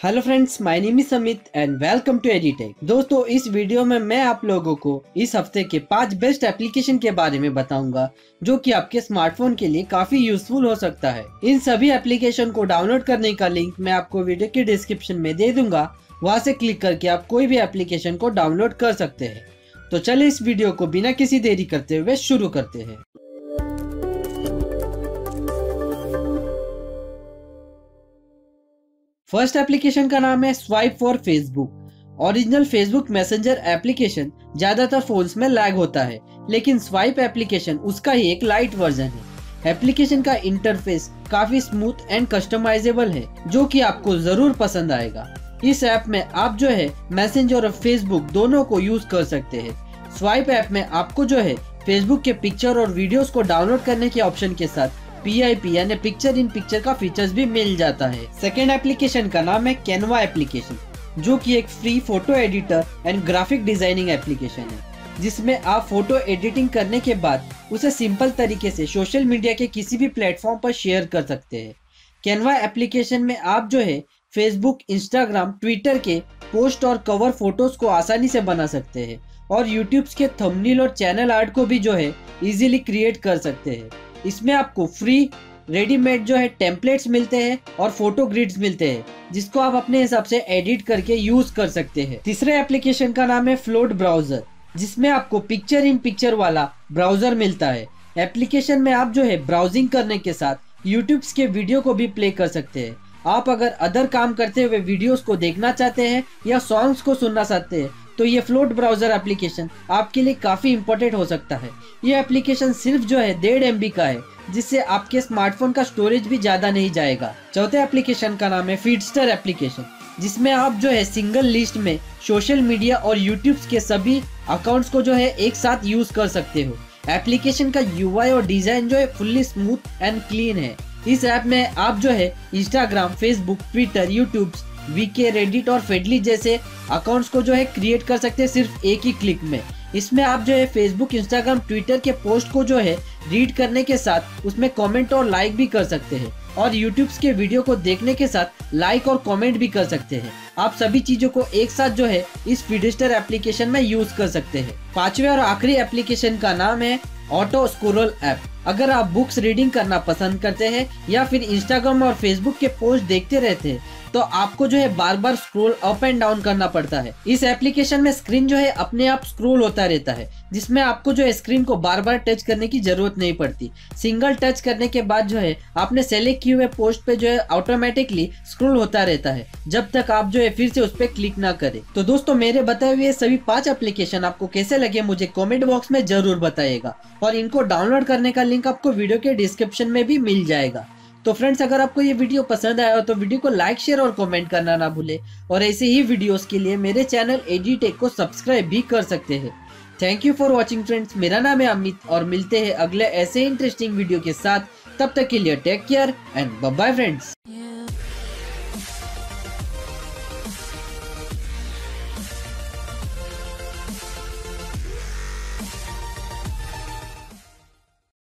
Hello friends, my name is Amit and welcome to Editech. दोस्तों, इस video में मैं आप लोगों को इस हफ्ते के 5 बेस्ट एप्लीकेशन के बारे में बताऊंगा जो कि आपके स्मार्टफोन के लिए काफी यूजफुल हो सकता है। इन सभी एप्लीकेशन को डाउनलोड करने का लिंक मैं आपको वीडियो के डिस्क्रिप्शन में दे दूंगा। वहां से क्लिक करके आप कोई भी एप्लीकेशन को डाउनलोड कर सकते हैं। तो चलिए इस वीडियो को बिना किसी देरी करते हुए शुरू करते हैं। फर्स्ट एप्लीकेशन का नाम है swipe for Facebook. Original Facebook messenger application ज्यादातर फोन्स में लैग होता है, लेकिन स्वाइप एप्लीकेशन उसका ही एक लाइट वर्जन है। एप्लीकेशन का इंटरफेस काफी स्मूथ एंड कस्टमाइजेबल है, जो कि आपको जरूर पसंद आएगा। इस ऐप में आप जो है मैसेंजर और फेसबुक दोनों को यूज कर सकते हैं। स्वाइप ऐप में आपको जो है फेसबुक के पिक्चर और वीडियोस को डाउनलोड करने के ऑप्शन के साथ PIP यानी पिक्चर इन पिक्चर का फीचर्स भी मिल जाता है। सेकेंड एप्लीकेशन का नाम है कैनवा एप्लीकेशन, जो कि एक free photo editor and graphic designing application है, जिसमें आप फोटो एडिटिंग करने के बाद उसे सिंपल तरीके से सोशल मीडिया के किसी भी प्लेटफॉर्म पर शेयर कर सकते हैं। कैनवा एप्लीकेशन में आप जो है फेसबुक, इंस्टाग्राम, ट्विटर के पोस्ट और कवर फोटोज को आसानी से बना सकते हैं और यूट्यूब के थंबनेल और चैनल आर्ट को भी जो है इजीली क्रिएट कर सकते हैं। इसमें आपको फ्री रेडीमेड जो है टेम्पलेट्स मिलते हैं और फोटो ग्रिड्स मिलते हैं, जिसको आप अपने हिसाब से एडिट करके यूज कर सकते हैं। तीसरे एप्लीकेशन का नाम है फ्लोट ब्राउजर, जिसमें आपको पिक्चर इन पिक्चर वाला ब्राउजर मिलता है। एप्लीकेशन में आप जो है ब्राउजिंग करने के साथ यूट्यूब के वीडियो को भी प्ले कर सकते हैं। आप अगर अदर काम करते हुए वीडियोस को देखना चाहते हैं या सॉन्ग्स को सुनना चाहते हैं तो ये फ्लोट ब्राउजर एप्लीकेशन आपके लिए काफी इंपॉर्टेंट हो सकता है। ये एप्लीकेशन सिर्फ जो है 1.5 MB का है, जिससे आपके स्मार्टफोन का स्टोरेज भी ज्यादा नहीं जाएगा। चौथे एप्लीकेशन का नाम है फीडस्टर एप्लीकेशन, जिसमें आप जो है सिंगल लिस्ट में सोशल मीडिया और यूट्यूब के सभी अकाउंट्स को जो है एक साथ यूज कर सकते हो। एप्लीकेशन का UI और डिजाइन जो है फुल्ली स्मूथ एंड क्लीन है। इस ऐप में आप जो है Instagram, Facebook, Twitter, YouTube, VK, Reddit और फेडली जैसे अकाउंट्स को जो है क्रिएट कर सकते हैं सिर्फ एक ही क्लिक में। इसमें आप जो है फेसबुक, इंस्टाग्राम, ट्विटर के पोस्ट को जो है रीड करने के साथ उसमें कमेंट और लाइक भी कर सकते हैं और यूट्यूब के वीडियो को देखने के साथ लाइक और कमेंट भी कर सकते हैं। आप सभी चीजों को एक साथ जो है इस फीडस्टर एप्लीकेशन में यूज कर सकते हैं। पांचवे और आखिरी एप्लीकेशन का नाम है ऑटो स्क्रोल ऐप। अगर आप बुक्स रीडिंग करना पसंद करते हैं या फिर इंस्टाग्राम और फेसबुक के पोस्ट देखते रहते हैं तो आपको जो है बार बार स्क्रॉल अप एंड डाउन करना पड़ता है। इस एप्लीकेशन में स्क्रीन जो है अपने आप स्क्रॉल होता रहता है, जिसमें आपको जो है स्क्रीन को बार बार टच करने की जरूरत नहीं पड़ती। सिंगल टच करने के बाद जो है आपने सेलेक्ट किए हुए पोस्ट पे जो है ऑटोमेटिकली स्क्रॉल होता रहता है, जब तक आप जो है फिर से उस पर क्लिक ना करें। तो दोस्तों, मेरे बताए हुए सभी 5 एप्लीकेशन आपको कैसे लगे मुझे कमेंट बॉक्स में जरूर बताइएगा और इनको डाउनलोड करने का लिंक आपको वीडियो के डिस्क्रिप्शन में भी मिल जाएगा। तो फ्रेंड्स, अगर आपको ये वीडियो पसंद आया हो तो वीडियो को लाइक, शेयर और कमेंट करना ना भूले और ऐसे ही वीडियोस के लिए मेरे चैनल एडिटेक को सब्सक्राइब भी कर सकते हैं। Thank you for watching friends. मेरा नाम है अमित और मिलते हैं अगले ऐसे इंटरेस्टिंग वीडियो के साथ। तब तक के लिए take care and bye bye friends.